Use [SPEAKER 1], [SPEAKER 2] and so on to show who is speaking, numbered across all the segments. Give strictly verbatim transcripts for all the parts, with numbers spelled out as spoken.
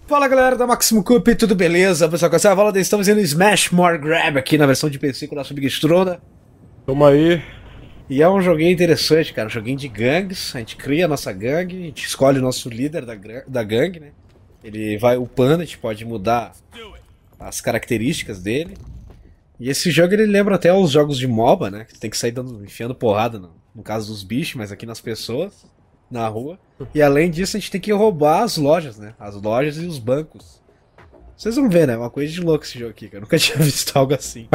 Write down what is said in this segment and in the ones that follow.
[SPEAKER 1] Fala galera da Maximum Cup, tudo beleza? Pessoal, com essa volta estamos indo Smash More Grab aqui na versão de P C com o nosso Big Strona.
[SPEAKER 2] Toma aí.
[SPEAKER 1] E é um joguinho interessante, cara, um joguinho de gangues. A gente cria a nossa gangue, a gente escolhe o nosso líder da, da gangue, né? Ele vai upando, a gente pode mudar as características dele. E esse jogo ele lembra até os jogos de MOBA, né? Que tu tem que sair dando, enfiando porrada, no, no caso dos bichos, mas aqui nas pessoas, na rua. E além disso a gente tem que roubar as lojas, né? As lojas e os bancos. Vocês vão ver, né? É uma coisa de louco esse jogo aqui, que eu nunca tinha visto algo assim.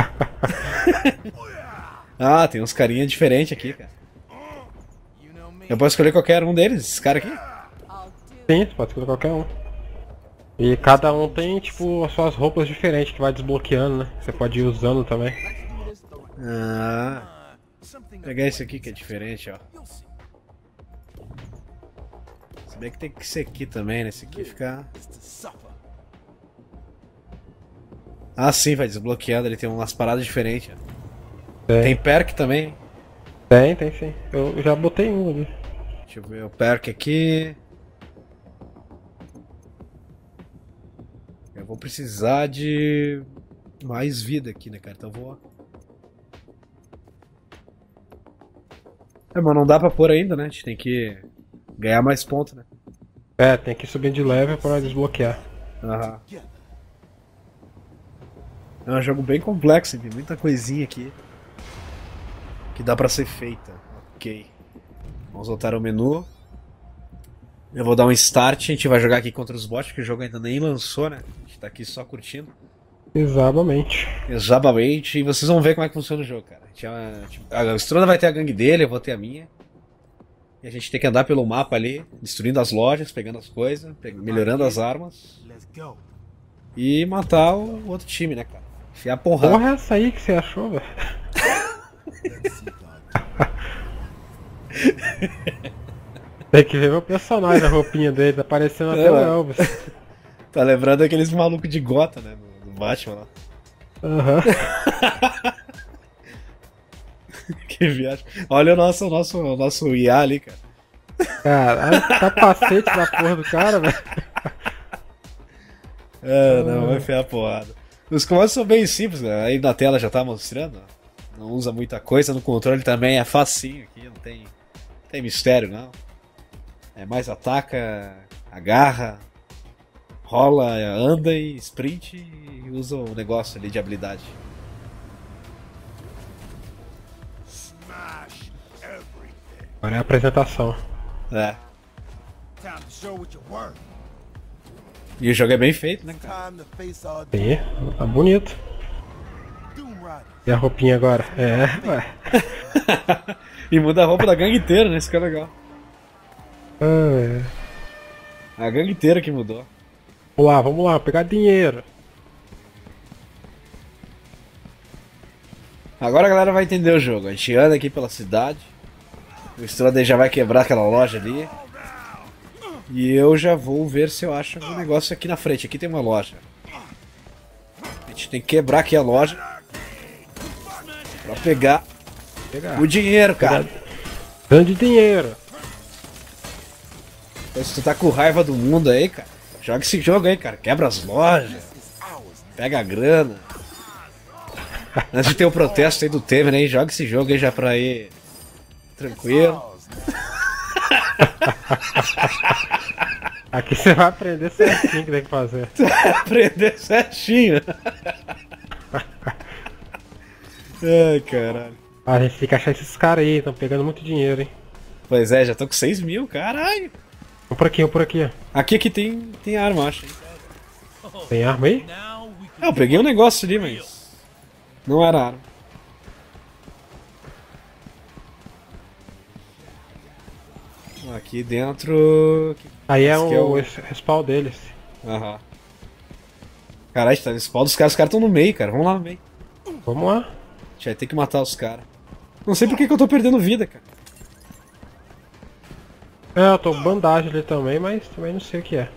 [SPEAKER 1] Ah, tem uns carinha diferentes aqui, cara. Eu posso escolher qualquer um deles, esses caras aqui?
[SPEAKER 2] Sim, você pode escolher qualquer um. E cada um tem, tipo, as suas roupas diferentes que vai desbloqueando, né? Você pode ir usando também.
[SPEAKER 1] Ah, vou pegar esse aqui que é diferente, ó. Se bem que tem que ser aqui também, né? Esse aqui ficar... Ah, sim, vai desbloqueando, ele tem umas paradas diferentes, ó.
[SPEAKER 2] Tem.
[SPEAKER 1] Tem perk também?
[SPEAKER 2] Tem, tem sim. Eu já botei um ali.
[SPEAKER 1] Deixa eu ver o perk aqui. Eu vou precisar de mais vida aqui, né, cara? Então eu vou... É, mas não dá pra pôr ainda, né? A gente tem que ganhar mais pontos, né?
[SPEAKER 2] É, tem que subir de level para desbloquear.
[SPEAKER 1] Aham. É um jogo bem complexo, tem muita coisinha aqui que dá pra ser feita. Ok. Vamos voltar ao menu. Eu vou dar um start, a gente vai jogar aqui contra os bots, porque o jogo ainda nem lançou, né? A gente tá aqui só curtindo.
[SPEAKER 2] Exatamente.
[SPEAKER 1] Exatamente, e vocês vão ver como é que funciona o jogo, cara. A, gente, a, tipo, a Strona vai ter a gangue dele, eu vou ter a minha. E a gente tem que andar pelo mapa ali, destruindo as lojas, pegando as coisas, melhorando as armas. E matar o outro time, né, cara? Enfiar porrada.
[SPEAKER 2] Porra, é essa aí que você achou, velho? Tem que ver meu personagem, a roupinha dele, tá parecendo até o Elvis.
[SPEAKER 1] Tá lembrando aqueles malucos de Gota, né? Do Batman lá.
[SPEAKER 2] Aham. Uhum.
[SPEAKER 1] Que viagem. Olha o nosso, nosso, nosso I A ali, cara.
[SPEAKER 2] Caralho, capacete da porra do cara, velho.
[SPEAKER 1] É, não, vai enfiar a porrada. Os comandos são bem simples, né? Aí na tela já tá mostrando. Não usa muita coisa, no controle também é facinho aqui, não tem, não tem mistério, não. É mais ataca, agarra, rola, anda e sprint e usa o negócio ali de habilidade.
[SPEAKER 2] Agora é a apresentação.
[SPEAKER 1] É. E o jogo é bem feito, né, cara?
[SPEAKER 2] Sim, tá bonito. E a roupinha agora? É, ué.
[SPEAKER 1] E muda a roupa da gangue inteira, né? Isso que é legal.
[SPEAKER 2] Ah, é.
[SPEAKER 1] A gangue inteira que mudou.
[SPEAKER 2] Vamos lá, vamos lá, pegar dinheiro.
[SPEAKER 1] Agora a galera vai entender o jogo. A gente anda aqui pela cidade. O Strode já vai quebrar aquela loja ali. E eu já vou ver se eu acho um negócio aqui na frente. Aqui tem uma loja. A gente tem que quebrar aqui a loja pra pegar,
[SPEAKER 2] pegar.
[SPEAKER 1] o dinheiro, cara.
[SPEAKER 2] Grande dinheiro.
[SPEAKER 1] Então, se tu tá com raiva do mundo aí, cara, joga esse jogo aí, cara. Quebra as lojas. Pega a grana. Antes de ter o protesto aí do Temer aí, joga esse jogo aí já pra ir tranquilo.
[SPEAKER 2] Aqui você vai aprender certinho o que tem que fazer.
[SPEAKER 1] Aprender certinho. Ai, caralho.
[SPEAKER 2] A gente tem que achar esses caras aí, estão pegando muito dinheiro, hein.
[SPEAKER 1] Pois é, já tô com seis mil, caralho.
[SPEAKER 2] Vamos por aqui, vamos por aqui.
[SPEAKER 1] Aqui, aqui tem, tem arma, acho.
[SPEAKER 2] Tem arma aí?
[SPEAKER 1] Ah, eu peguei um negócio ali, mas não era arma. Aqui dentro...
[SPEAKER 2] Aí é,
[SPEAKER 1] Esse
[SPEAKER 2] um,
[SPEAKER 1] aqui é o...
[SPEAKER 2] o respawn deles.
[SPEAKER 1] Aham. Caralho, tá no spawn dos caras, os caras estão no meio, cara. Vamos lá no meio.
[SPEAKER 2] Vamos lá.
[SPEAKER 1] A gente vai ter que matar os caras. Não sei por que, que eu tô perdendo vida, cara.
[SPEAKER 2] É, eu tô com bandagem ali também, mas também não sei o que é.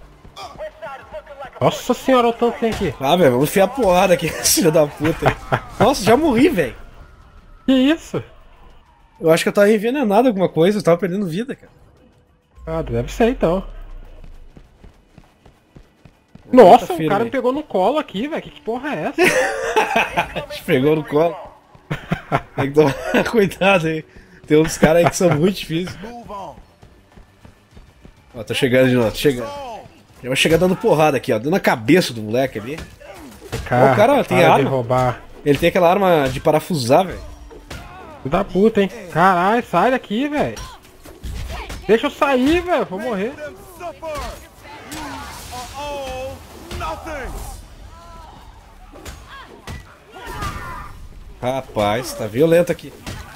[SPEAKER 2] Nossa senhora, olha o tanto que tem aqui.
[SPEAKER 1] Ah, velho, vamos enfiar porrada aqui, filho da puta. Nossa, já morri, velho.
[SPEAKER 2] Que isso?
[SPEAKER 1] Eu acho que eu tava envenenado alguma coisa, eu tava perdendo vida, cara.
[SPEAKER 2] Ah, deve ser então. Nossa,
[SPEAKER 1] Firme
[SPEAKER 2] o cara
[SPEAKER 1] aí.
[SPEAKER 2] me pegou no colo aqui, velho. Que, que porra é essa?
[SPEAKER 1] Te pegou no colo. Tem que tomar cuidado aí. Tem uns caras aí que são muito difíceis. Ó, tô chegando de novo, tô chegando. Eu vou chegar dando porrada aqui, ó. Dando na cabeça do moleque ali.
[SPEAKER 2] Cara,
[SPEAKER 1] o cara tem
[SPEAKER 2] para
[SPEAKER 1] arma?
[SPEAKER 2] de roubar.
[SPEAKER 1] Ele tem aquela arma de parafusar, velho.
[SPEAKER 2] Filho da puta, hein? Caralho, sai daqui, velho. Deixa eu sair, velho. Vou morrer.
[SPEAKER 1] Rapaz, tá violento aqui.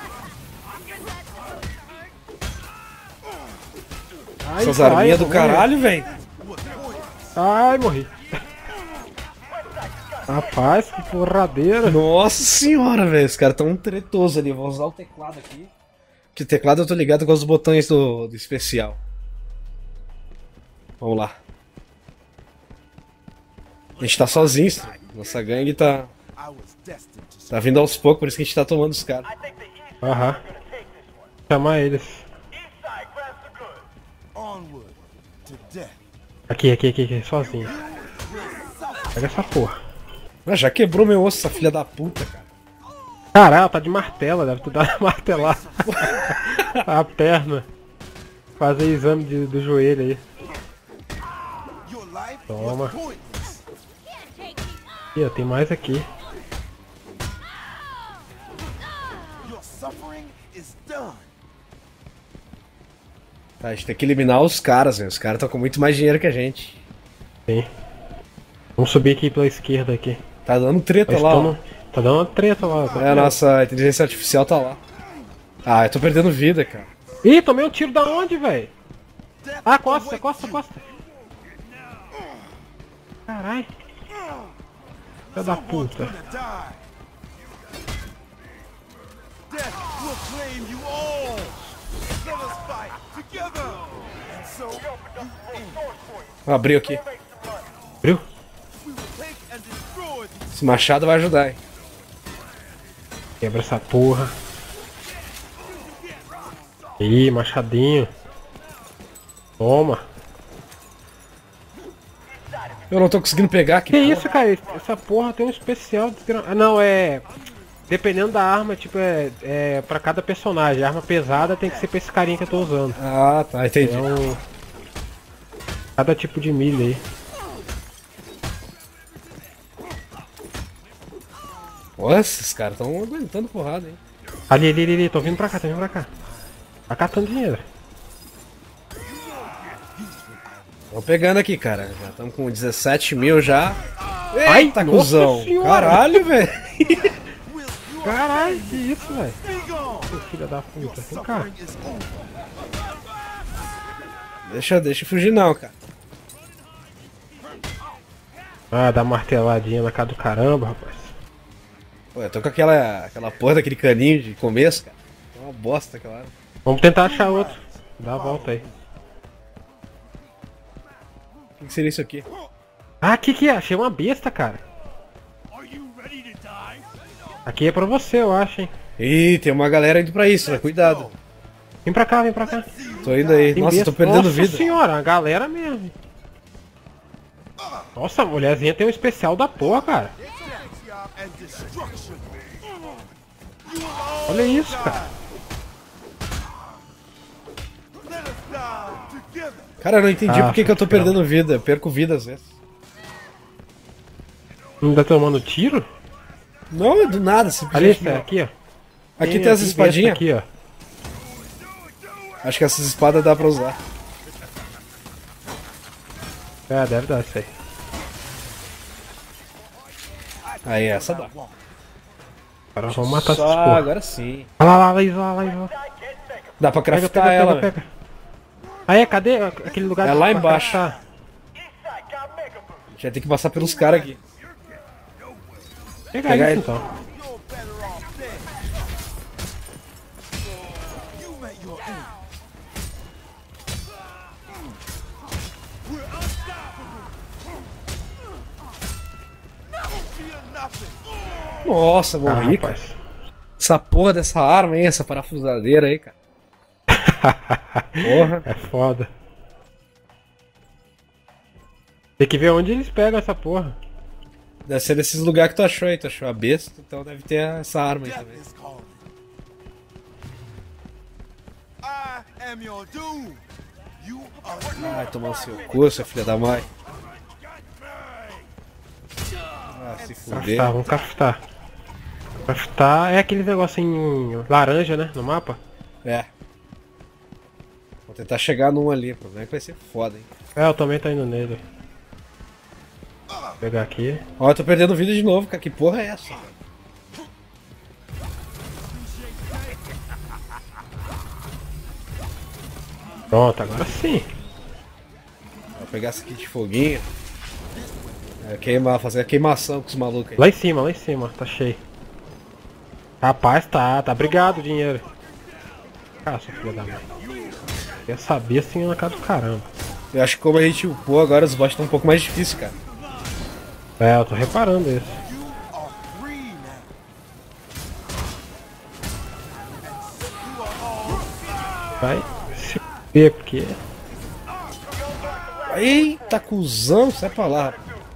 [SPEAKER 2] Ai,
[SPEAKER 1] Essas
[SPEAKER 2] sai,
[SPEAKER 1] arminhas do
[SPEAKER 2] vou morrer.
[SPEAKER 1] caralho, velho.
[SPEAKER 2] Ai, morri. Rapaz, que porradeira.
[SPEAKER 1] Nossa senhora, velho. Os caras tão tretosos ali. Eu vou usar o teclado aqui. Que o teclado eu tô ligado com os botões do, do especial. Vamos lá. A gente tá sozinho, nossa gangue tá. Tá vindo aos poucos, por isso que a gente tá tomando os caras.
[SPEAKER 2] Aham. Chamar eles. Aqui, aqui, aqui, aqui, sozinho. Pega essa porra.
[SPEAKER 1] Ah, já quebrou meu osso, essa filha da puta, cara.
[SPEAKER 2] Caralho, tá de martela, deve tu dar uma martelada. A perna. Fazer exame de, do joelho aí. Toma. Aqui, ó, tem mais aqui.
[SPEAKER 1] Tá, a gente tem que eliminar os caras, velho. Os caras estão com muito mais dinheiro que a gente.
[SPEAKER 2] Sim. Vamos subir aqui pela esquerda aqui.
[SPEAKER 1] Tá dando treta
[SPEAKER 2] Tá
[SPEAKER 1] lá, ó.
[SPEAKER 2] dando, tá dando uma treta lá. Tá
[SPEAKER 1] É, a nossa inteligência artificial tá lá. Ah, eu tô perdendo vida, cara.
[SPEAKER 2] Ih, tomei um tiro da onde, velho? Ah, costa, costa, costa. Caralho. Filha da puta.
[SPEAKER 1] Abriu aqui.
[SPEAKER 2] Abriu?
[SPEAKER 1] Esse machado vai ajudar, hein.
[SPEAKER 2] Quebra essa porra. Ih, machadinho. Toma.
[SPEAKER 1] Eu não tô conseguindo pegar aqui.
[SPEAKER 2] Que isso, cara? Essa porra tem um especial desgra... Ah, não, é... Dependendo da arma, tipo, é, é pra cada personagem. A arma pesada tem que ser pra esse carinha que eu tô usando.
[SPEAKER 1] Ah, tá, entendi.
[SPEAKER 2] É um... Cada tipo de milha aí.
[SPEAKER 1] Nossa, esses caras tão aguentando porrada, hein.
[SPEAKER 2] Ali, ali, ali, ali, tô vindo pra cá, tô vindo pra cá. Tá catando dinheiro.
[SPEAKER 1] Tão pegando aqui, cara. Já estamos com dezessete mil já.
[SPEAKER 2] Ai,
[SPEAKER 1] Eita,
[SPEAKER 2] nossa
[SPEAKER 1] cuzão.
[SPEAKER 2] senhora.
[SPEAKER 1] Caralho, velho.
[SPEAKER 2] Caralho, que isso, velho? Seu filho da puta, vem cá.
[SPEAKER 1] Deixa, deixa eu fugir não, cara.
[SPEAKER 2] Ah, dá marteladinha na cara do caramba, rapaz.
[SPEAKER 1] Pô, eu tô com aquela, aquela porra daquele caninho de começo, cara. É uma bosta aquela hora.
[SPEAKER 2] Vamos tentar achar outro. Dá a volta aí.
[SPEAKER 1] O que, que seria isso aqui?
[SPEAKER 2] Ah, que que é? Achei uma besta, cara. Aqui é pra você, eu acho, hein.
[SPEAKER 1] Ih, tem uma galera indo pra isso, né? Cuidado.
[SPEAKER 2] Vem pra cá, vem pra cá.
[SPEAKER 1] Tô indo aí.
[SPEAKER 2] Tem
[SPEAKER 1] Nossa,
[SPEAKER 2] besta.
[SPEAKER 1] tô perdendo
[SPEAKER 2] Nossa
[SPEAKER 1] vida.
[SPEAKER 2] senhora, a galera mesmo. Nossa, a mulherzinha tem um especial da porra, cara. Olha isso, cara.
[SPEAKER 1] Cara, eu não entendi
[SPEAKER 2] Ah,
[SPEAKER 1] por que, que eu tô
[SPEAKER 2] especial.
[SPEAKER 1] perdendo vida. Eu perco vida às vezes.
[SPEAKER 2] Não tá tomando tiro?
[SPEAKER 1] Não, é do nada,
[SPEAKER 2] Ali,
[SPEAKER 1] simplesmente.
[SPEAKER 2] é, aqui, ó.
[SPEAKER 1] Aqui tem as
[SPEAKER 2] besta
[SPEAKER 1] espadinhas.
[SPEAKER 2] aqui, ó.
[SPEAKER 1] Acho que essas espadas dá pra usar.
[SPEAKER 2] É, deve dar isso aí.
[SPEAKER 1] Aí, essa dá.
[SPEAKER 2] Agora vamos matar essas
[SPEAKER 1] Só
[SPEAKER 2] porra.
[SPEAKER 1] agora sim.
[SPEAKER 2] Olha lá, lá, lá, lá, lá, lá.
[SPEAKER 1] Dá pra
[SPEAKER 2] Pega,
[SPEAKER 1] craftar
[SPEAKER 2] pega,
[SPEAKER 1] ela,
[SPEAKER 2] pega,
[SPEAKER 1] velho.
[SPEAKER 2] pega. Aí, cadê aquele lugar
[SPEAKER 1] É
[SPEAKER 2] de-
[SPEAKER 1] lá
[SPEAKER 2] pra
[SPEAKER 1] embaixo.
[SPEAKER 2] craftar?
[SPEAKER 1] A gente vai ter que passar pelos caras aqui.
[SPEAKER 2] Pega
[SPEAKER 1] Pegar
[SPEAKER 2] isso
[SPEAKER 1] ele.
[SPEAKER 2] então.
[SPEAKER 1] Nossa,
[SPEAKER 2] Ah,
[SPEAKER 1] morri, cara.
[SPEAKER 2] rapaz.
[SPEAKER 1] Essa porra dessa arma aí, essa parafusadeira aí, cara. Porra.
[SPEAKER 2] É foda. Tem que ver onde eles pegam essa porra.
[SPEAKER 1] Deve ser nesses lugares que tu achou aí, tu achou a besta, então deve ter essa arma aí também. Vai tomar o seu cu, seu filho da mãe. Ah, se fuder.
[SPEAKER 2] Craftar, vamos craftar. Craftar é aquele negocinho laranja, né? No mapa.
[SPEAKER 1] É. Vou tentar chegar num ali, o problema é que vai ser foda, hein.
[SPEAKER 2] É, eu também tô indo nele. Vou pegar aqui.
[SPEAKER 1] Ó, eu tô perdendo vida de novo, cara. Que porra é essa?
[SPEAKER 2] Pronto, agora sim.
[SPEAKER 1] Vou pegar essa aqui de foguinho. É, queimar, fazer a queimação com os malucos aí.
[SPEAKER 2] Lá em cima, lá em cima, tá cheio. Rapaz, tá, tá. Obrigado, dinheiro. Ah, sua filha da mãe. Eu sabia assim na cara do caramba.
[SPEAKER 1] Eu acho que como a gente upou agora, os bots estão um pouco mais difíceis, cara.
[SPEAKER 2] É, eu tô reparando isso. Vai se ver, porque...
[SPEAKER 1] Eita, cuzão, sai pra lá.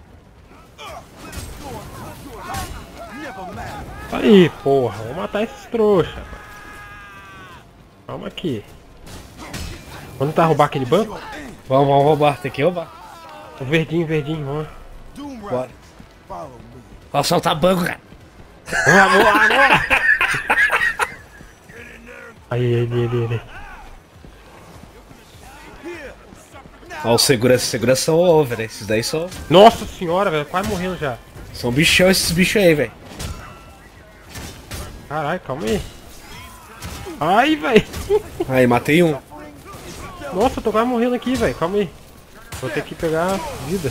[SPEAKER 2] Aí, porra, vou matar esses trouxa. Calma aqui. Vamos tentar roubar aquele banco?
[SPEAKER 1] Vamos, vamos roubar, tem que roubar.
[SPEAKER 2] O verdinho, verdinho, vamos.
[SPEAKER 1] Bora. Vamos soltar banco, cara.
[SPEAKER 2] Vamos, vamos, vamos. Aí, ele, ele, ele.
[SPEAKER 1] Ó, os segurança, segurança são over, né? Esses daí são.
[SPEAKER 2] Nossa senhora, velho, quase morrendo já.
[SPEAKER 1] São bichão esses bichos aí, velho.
[SPEAKER 2] Caralho, calma aí. Ai, velho.
[SPEAKER 1] Aí, matei um.
[SPEAKER 2] Nossa, eu tô quase morrendo aqui, velho. Calma aí. Vou ter que pegar vida.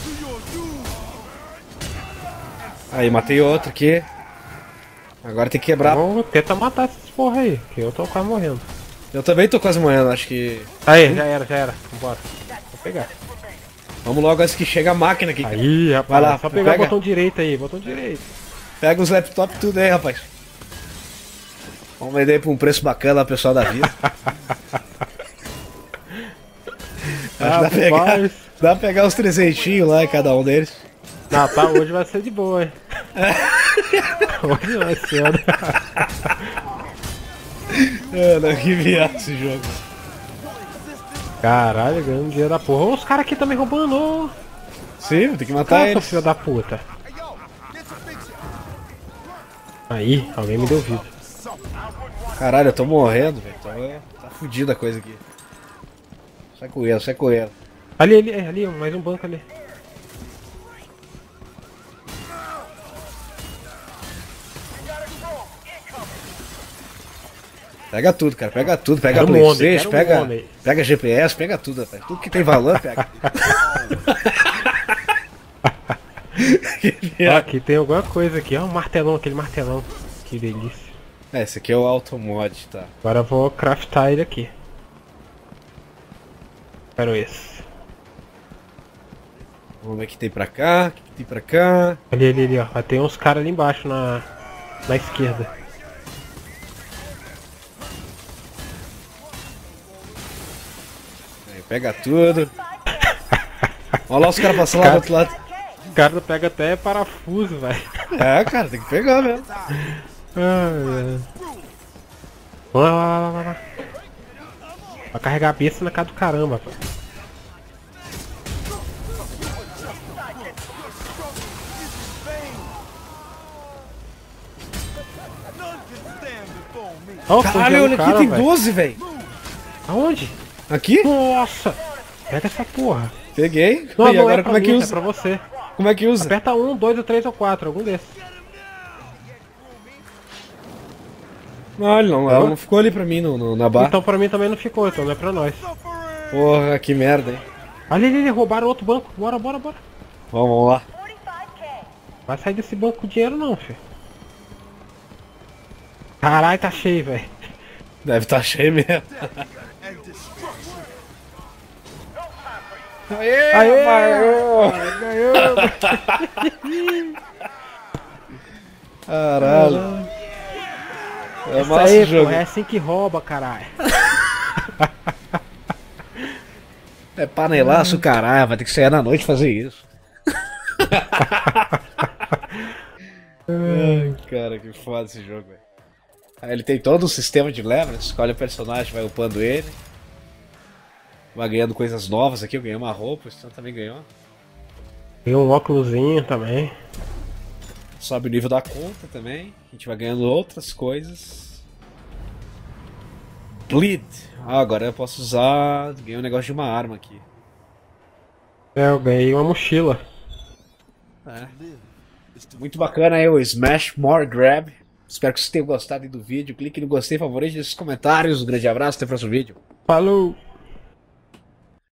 [SPEAKER 1] Aí, matei outro aqui. Agora tem que quebrar.
[SPEAKER 2] Vamos tentar matar esses porra aí, que eu tô quase morrendo.
[SPEAKER 1] Eu também tô quase morrendo, acho que.
[SPEAKER 2] Aí, já era, já era. Vambora. Vou pegar.
[SPEAKER 1] Vamos logo antes que chega a máquina aqui. Cara.
[SPEAKER 2] Aí, rapaz.
[SPEAKER 1] Vai lá,
[SPEAKER 2] só pegar
[SPEAKER 1] pega.
[SPEAKER 2] o botão direito aí, botão direito.
[SPEAKER 1] Pega os laptops tudo aí, rapaz. Vamos vender por um preço bacana ao pessoal da vida. Acho que dá pra pegar, dá pra pegar uns trezentinhos lá em cada um deles.
[SPEAKER 2] Natal hoje vai ser de boa, hein? Hoje vai ser.
[SPEAKER 1] Mano, que viado esse jogo.
[SPEAKER 2] Caralho, ganhando dinheiro da porra. Ô, os caras aqui também roubando. Ô.
[SPEAKER 1] Sim, tem que matar
[SPEAKER 2] Cata,
[SPEAKER 1] eles.
[SPEAKER 2] filho da puta. Aí, alguém me deu vida.
[SPEAKER 1] Caralho, eu tô morrendo, velho. Tô... Tá fudida a coisa aqui. Sai com ele, sai com ele.
[SPEAKER 2] Ali, ali, ali, mais um banco ali.
[SPEAKER 1] Pega tudo, cara. Pega tudo. Pega
[SPEAKER 2] Quero um
[SPEAKER 1] PlayStation,
[SPEAKER 2] homem,
[SPEAKER 1] pega,
[SPEAKER 2] um homem.
[SPEAKER 1] pega G P S, pega tudo, rapaz. Tudo que tem valor, pega.
[SPEAKER 2] Ó, aqui tem alguma coisa aqui. Ó, um martelão, aquele martelão. Que delícia.
[SPEAKER 1] É, esse aqui é o Automod, tá?
[SPEAKER 2] Agora eu vou craftar ele aqui. Quero esse.
[SPEAKER 1] Vamos ver o que tem pra cá, o que tem pra cá.
[SPEAKER 2] Ali, ali, ali, ó. Tem uns caras ali embaixo na, na esquerda.
[SPEAKER 1] Aí, pega tudo. Olha lá os caras passando lá do outro lado.
[SPEAKER 2] O cara pega até parafuso, velho.
[SPEAKER 1] É, cara, tem que pegar mesmo.
[SPEAKER 2] Ai, vai lá, lá, lá, lá, lá. Vai carregar a besta na cara do caramba, pô. Oh,
[SPEAKER 1] Caralho, olha aqui, tem doze, velho.
[SPEAKER 2] Aonde?
[SPEAKER 1] Aqui?
[SPEAKER 2] Nossa! Pega essa porra.
[SPEAKER 1] Peguei.
[SPEAKER 2] Não,
[SPEAKER 1] e
[SPEAKER 2] não
[SPEAKER 1] agora
[SPEAKER 2] é
[SPEAKER 1] como é que
[SPEAKER 2] mim,
[SPEAKER 1] usa?
[SPEAKER 2] É pra você.
[SPEAKER 1] Como é que usa?
[SPEAKER 2] Aperta um, dois, ou três ou quatro, algum desses.
[SPEAKER 1] Não, ele não, ela não ficou ali pra mim no, no- na barra.
[SPEAKER 2] Então pra mim também não ficou, então não é pra nós.
[SPEAKER 1] Porra, que merda, hein?
[SPEAKER 2] Ali, ali, ali, roubaram outro banco. Bora, bora, bora.
[SPEAKER 1] Vamos, vamos lá.
[SPEAKER 2] Vai sair desse banco com dinheiro não, filho. Caralho, tá cheio, velho.
[SPEAKER 1] Deve estar cheio mesmo. Aê,
[SPEAKER 2] Aê,
[SPEAKER 1] rapaz!
[SPEAKER 2] ganhou.
[SPEAKER 1] Caralho. É
[SPEAKER 2] Isso
[SPEAKER 1] massa
[SPEAKER 2] aí,
[SPEAKER 1] o jogo.
[SPEAKER 2] pô, é assim que rouba, caralho.
[SPEAKER 1] É panelaço, caralho. Vai ter que sair na noite fazer isso. Ai, cara, que foda esse jogo, velho. Aí ele tem todo um sistema de level, escolhe o personagem, vai upando ele. Vai ganhando coisas novas aqui, eu ganhei uma roupa, o Stan também ganhou.
[SPEAKER 2] Tem um óculosinho também.
[SPEAKER 1] Sobe o nível da conta também, a gente vai ganhando outras coisas. Bleed. Ah, agora eu posso usar... Ganhei um negócio de uma arma aqui.
[SPEAKER 2] É, eu ganhei uma mochila.
[SPEAKER 1] É. Muito bacana aí o Smash More Grab. Espero que vocês tenham gostado aí do vídeo. Clique no gostei, favorito, nos comentários. Um grande abraço, até o próximo vídeo.
[SPEAKER 2] Falou!